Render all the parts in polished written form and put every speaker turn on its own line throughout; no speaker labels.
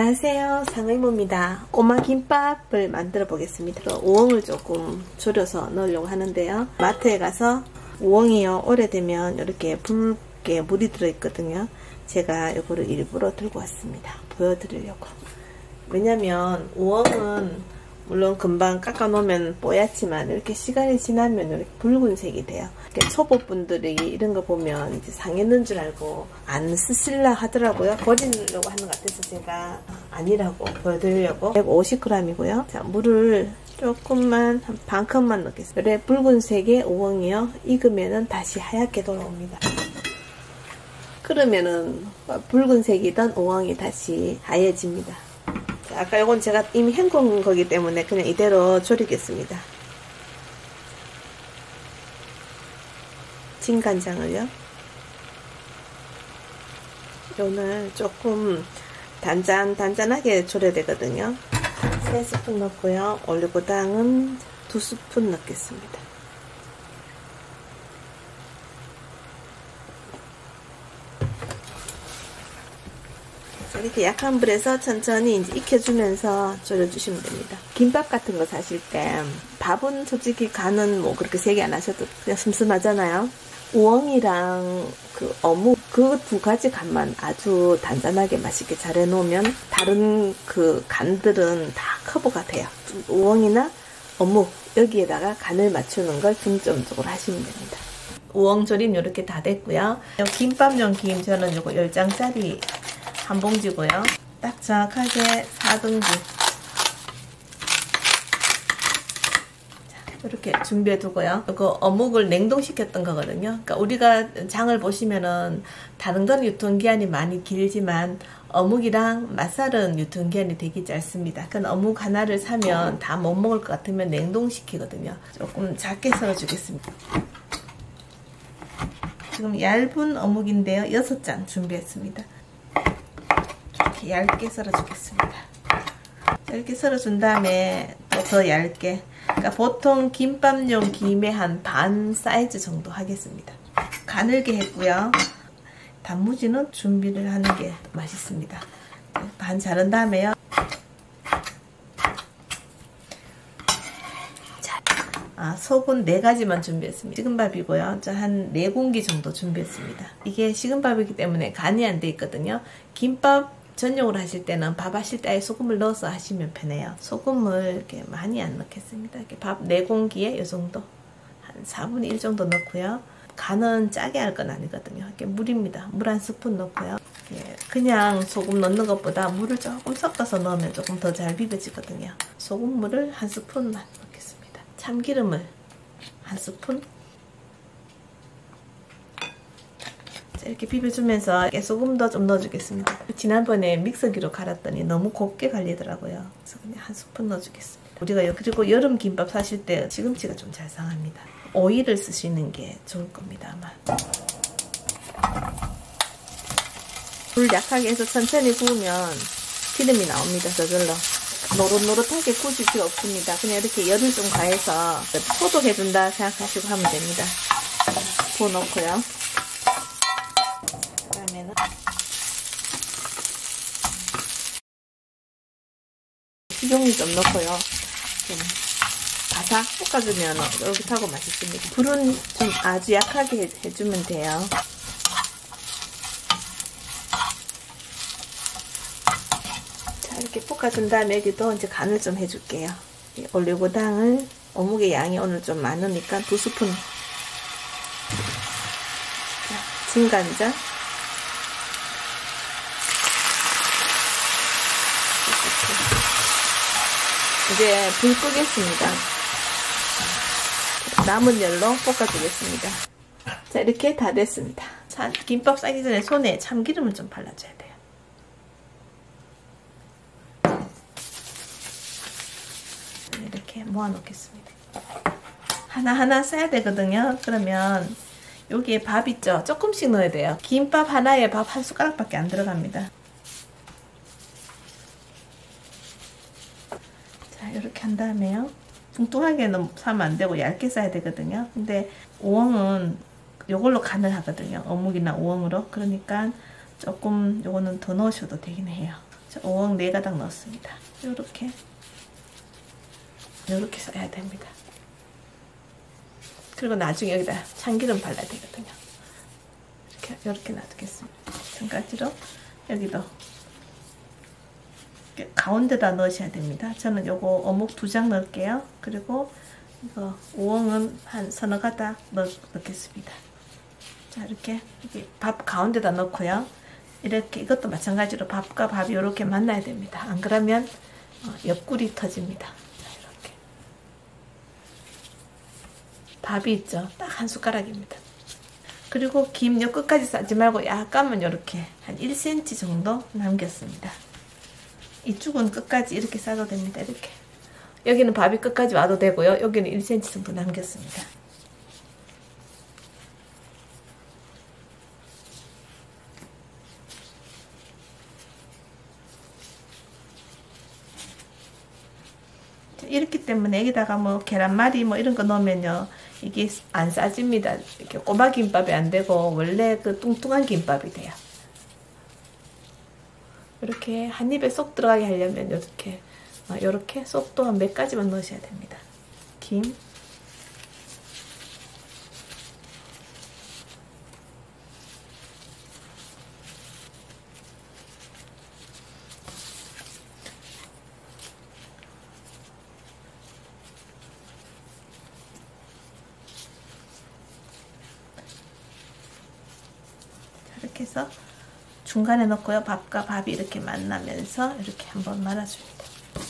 안녕하세요, 상의모입니다. 꼬마 김밥을 만들어 보겠습니다. 우엉을 조금 졸여서 넣으려고 하는데요. 마트에 가서 우엉이요, 오래되면 이렇게 붉게 물이 들어있거든요. 제가 이거를 일부러 들고 왔습니다. 보여드리려고. 왜냐면 우엉은 물론 금방 깎아 놓으면 뽀얗지만 이렇게 시간이 지나면 이렇게 붉은색이 돼요. 초보분들이 이런 거 보면 이제 상했는 줄 알고 안 쓰실라 하더라고요. 버리려고 하는 것 같아서 제가 아니라고 보여드리려고. 150g이고요. 자, 물을 조금만 한 반 컵만 넣겠습니다. 그래 붉은색의 우엉이요, 익으면은 다시 하얗게 돌아옵니다. 그러면은 붉은색이던 우엉이 다시 하얘집니다. 아까 요건 제가 이미 헹군 거기 때문에 그냥 이대로 졸이겠습니다. 진간장을요, 오늘 조금 단짠하게 졸여야 되거든요. 3스푼 넣고요. 올리고당은 2스푼 넣겠습니다. 이렇게 약한 불에서 천천히 이제 익혀주면서 졸여주시면 됩니다. 김밥 같은 거 사실 때 밥은 솔직히 간은 뭐 그렇게 세게 안 하셔도 그냥 슴슴하잖아요. 우엉이랑 그 어묵, 그 두 가지 간만 아주 단단하게 맛있게 잘 해놓으면 다른 그 간들은 다 커버가 돼요. 우엉이나 어묵 여기에다가 간을 맞추는 걸 중점적으로 하시면 됩니다. 우엉 조림 이렇게 다 됐고요. 김밥용 김 저는 이거 10장짜리 한 봉지고요. 딱 정확하게 4등분. 이렇게 준비해 두고요. 이거 어묵을 냉동시켰던 거거든요. 그러니까 우리가 장을 보시면은 다른 건 유통기한이 많이 길지만 어묵이랑 맛살은 유통기한이 되게 짧습니다. 그건 어묵 하나를 사면 다 못 먹을 것 같으면 냉동시키거든요. 조금 작게 썰어 주겠습니다. 지금 얇은 어묵인데요. 6장 준비했습니다. 이렇게 얇게 썰어 주겠습니다. 이렇게 썰어 준 다음에 또 더 얇게, 그러니까 보통 김밥용 김의 한 반 사이즈 정도 하겠습니다. 가늘게 했고요. 단무지는 준비를 하는 게 맛있습니다. 반 자른 다음에요. 속은 4가지만 준비했습니다. 식은밥이고요. 한 4공기 정도 준비했습니다. 이게 식은밥이기 때문에 간이 안 돼 있거든요. 김밥 전용으로 하실 때는 밥 하실 때 아예 소금을 넣어서 하시면 편해요. 소금을 이렇게 많이 안 넣겠습니다. 이렇게 밥 4공기에 이 정도, 한 4분의 1 정도 넣고요. 간은 짜게 할 건 아니거든요. 이렇게 물입니다. 물 1스푼 넣고요. 그냥 소금 넣는 것보다 물을 조금 섞어서 넣으면 조금 더 잘 비벼지거든요. 소금물을 1스푼만 넣겠습니다. 참기름을 1스푼. 이렇게 비벼주면서 소금도 좀 넣어주겠습니다. 지난번에 믹서기로 갈았더니 너무 곱게 갈리더라고요. 그래서 그냥 1스푼 넣어주겠습니다. 우리가 그리고 여름 김밥 사실 때 시금치가 좀 잘 상합니다. 오이를 쓰시는 게 좋을 겁니다, 아마. 불 약하게 해서 천천히 구우면 기름이 나옵니다, 저절로. 노릇노릇하게 구우실 필요 없습니다. 그냥 이렇게 열을 좀 가해서 소독해준다 생각하시고 하면 됩니다. 부어놓고요. 그러면은 식용유 좀 넣고요. 좀 바삭 볶아주면 쫄깃하고 맛있습니다. 불은 좀 아주 약하게 해주면 돼요. 자, 이렇게 볶아준 다음에 여기도 이제 간을 좀 해줄게요. 올리고당을, 어묵의 양이 오늘 좀 많으니까 2스푼. 진간장, 이제 불 끄겠습니다. 남은 열로 볶아주겠습니다. 자, 이렇게 다 됐습니다. 자, 김밥 싸기 전에 손에 참기름을 좀 발라줘야 돼요. 이렇게 모아놓겠습니다. 하나하나 싸야 되거든요. 그러면 여기에 밥 있죠? 조금씩 넣어야 돼요. 김밥 하나에 밥 1숟가락밖에 안 들어갑니다. 자, 이렇게 한 다음에요. 뚱뚱하게 싸면 안 되고 얇게 싸야 되거든요. 근데 우엉은 요걸로 간을 하거든요. 어묵이나 우엉으로. 그러니까 조금 요거는 더 넣으셔도 되긴 해요. 자, 우엉 4가닥 넣었습니다. 요렇게 써야 됩니다. 그리고 나중에 여기다 참기름 발라야 되거든요. 이렇게 놔두겠습니다. 마찬가지로 여기도 가운데다 넣으셔야 됩니다. 저는 요거 어묵 2장 넣을게요. 그리고 이거 우엉은 한 서너 가닥 넣겠습니다. 자, 이렇게 밥 가운데다 넣고요. 이렇게 이것도 마찬가지로 밥과 밥이 이렇게 만나야 됩니다. 안 그러면 옆구리 터집니다. 자, 이렇게 밥이 있죠. 딱 한 숟가락입니다. 그리고 김 요 끝까지 싸지 말고 약간만 이렇게 한 1cm 정도 남겼습니다. 이쪽은 끝까지 이렇게 싸도 됩니다. 이렇게 여기는 밥이 끝까지 와도 되고요. 여기는 1cm 정도 남겼습니다. 이렇기 때문에 여기다가 뭐 계란말이 뭐 이런 거 넣으면요 이게 안 싸집니다. 이렇게 꼬마 김밥이 안 되고 원래 그 뚱뚱한 김밥이 돼요. 이렇게 한 입에 쏙 들어가게 하려면 이렇게 쏙도 한 몇 가지만 넣으셔야 됩니다. 김, 이렇게 해서 중간에 넣고요. 밥과 밥이 이렇게 만나면서 이렇게 한번 말아줍니다.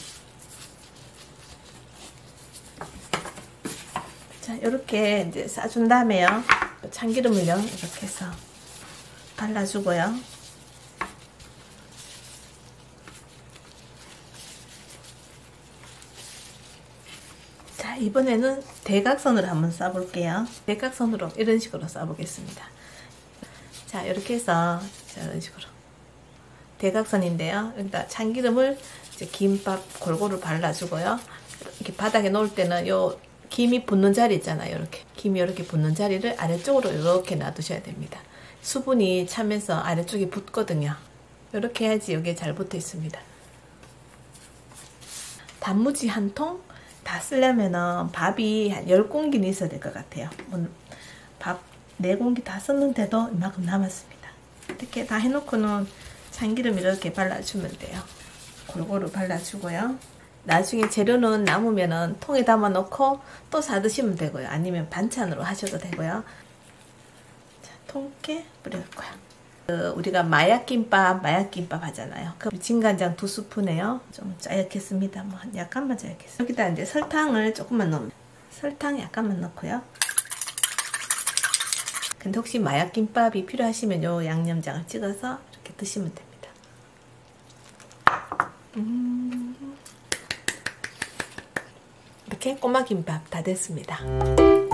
자, 이렇게 이제 싸준 다음에요. 참기름을요. 이렇게 해서 발라주고요. 자, 이번에는 대각선으로 한번 싸볼게요. 대각선으로 이런 식으로 싸보겠습니다. 자, 이렇게 해서 이런 식으로 대각선인데요. 여기다 참기름을 이제 김밥 골고루 발라주고요. 이렇게 바닥에 놓을 때는 요 김이 붙는 자리 있잖아요. 이렇게 김이 이렇게 붙는 자리를 아래쪽으로 이렇게 놔두셔야 됩니다. 수분이 차면서 아래쪽이 붙거든요. 이렇게 해야지 여기에 잘 붙어 있습니다. 단무지 한 통 다 쓰려면은 밥이 한 10공기는 있어야 될 것 같아요. 밥 4공기 다 썼는데도 이만큼 남았습니다. 이렇게 다 해놓고는 참기름 이렇게 발라주면 돼요. 골고루 발라주고요. 나중에 재료는 남으면은 통에 담아 놓고 또 사드시면 되고요. 아니면 반찬으로 하셔도 되고요. 자, 통깨 뿌려놓고요. 우리가 마약김밥 하잖아요. 그 진간장 2스푼에요. 좀 짜얗겠습니다. 뭐 약간만 짜얗겠습니다. 여기다 이제 설탕을 조금만 넣으면 설탕 약간만 넣고요. 근데 혹시 마약김밥이 필요하시면 요 양념장을 찍어서 이렇게 드시면 됩니다. 이렇게 꼬마김밥 다 됐습니다.